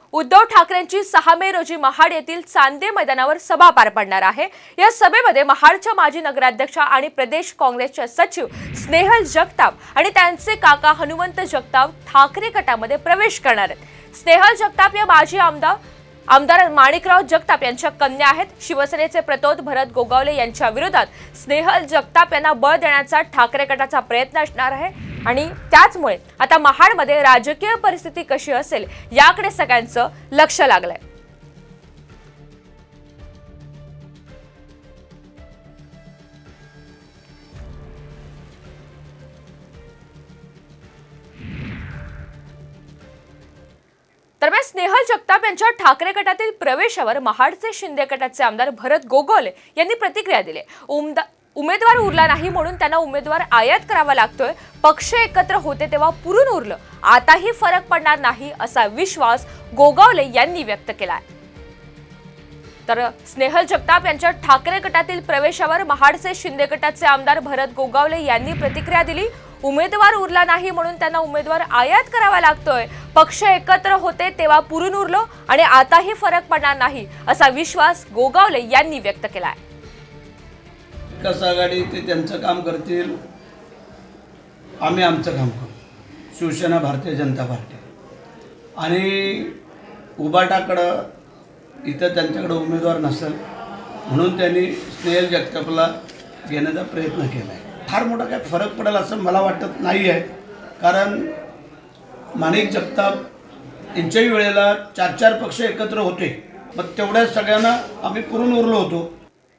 उद्धव ठाकरेंची 6 मे रोजी महाड येथील चांदे मैदानावर सभा पार पडणार आहे। या सभेमध्ये महाडच्या माजी नगराध्यक्षा आणि प्रदेश काँग्रेसच्या सचिव स्नेहल जगताप आणि त्यांचे काका हनुमंत जगताप ठाकरे गटामध्ये प्रवेश करणार आहेत। स्नेहल जगताप या माजी आमदार माणिकराव जगताप यांच्या कन्या आहेत। शिवसेनेचे प्रतोद भरत गोगावले यांच्या विरोधात स्नेहल जगताप यांना बळ देण्याचा ठाकरे गटाचा प्रयत्न असणार आहे आणि त्याचमुळे आता महाडमध्ये राजकीय परिस्थिती कशी असेल याकडे सगळ्यांचं लक्ष लागलंय। दरम्यान स्नेहल जगताप यांच्या ठाकरे गटातील प्रवेशावर महाडचे शिंदे गटाचे आमदार भरत गोगावले यांनी प्रतिक्रिया दिली। उमेदवार उरला नाही म्हणून त्यांना उमेदवार आयात करावा लागतोय। पक्ष एकत्र होते तेव्हा पुरून उरलं, आताही फरक पडणार नाही असा विश्वास गोगावले यांनी व्यक्त केलाय। तर स्नेहल जगताप यांच्या ठाकरे गटातील प्रवेशावर महाडचे शिंदे गटाचे आमदार भरत गोगावले यांनी प्रतिक्रिया दिली। उमेदवार उरला नाही म्हणून त्यांना उमेदवार आयात करावा लागतोय। पक्ष एकत्र होते तेव्हा पुरून उरलं आणि आताही फरक पडणार नाही असा विश्वास गोगावले यांनी व्यक्त केलाय। विकास आघाडी ते त्यांचं काम करतील, आम्ही आमचं काम करू। शिवसेना भारतीय जनता पार्टी आणि उबाटाकडं इथं त्यांच्याकडे उमेदवार नसेल म्हणून त्यांनी स्नेहल जगतापला घेण्याचा प्रयत्न केला आहे। फार मोठा काय फरक पडेल असं मला वाटत नाही आहे, कारण माणिक जगताप यांच्याही वेळेला 4 पक्ष एकत्र होते, मग तेवढ्या सगळ्यांना आम्ही पुरून उरलो होतो।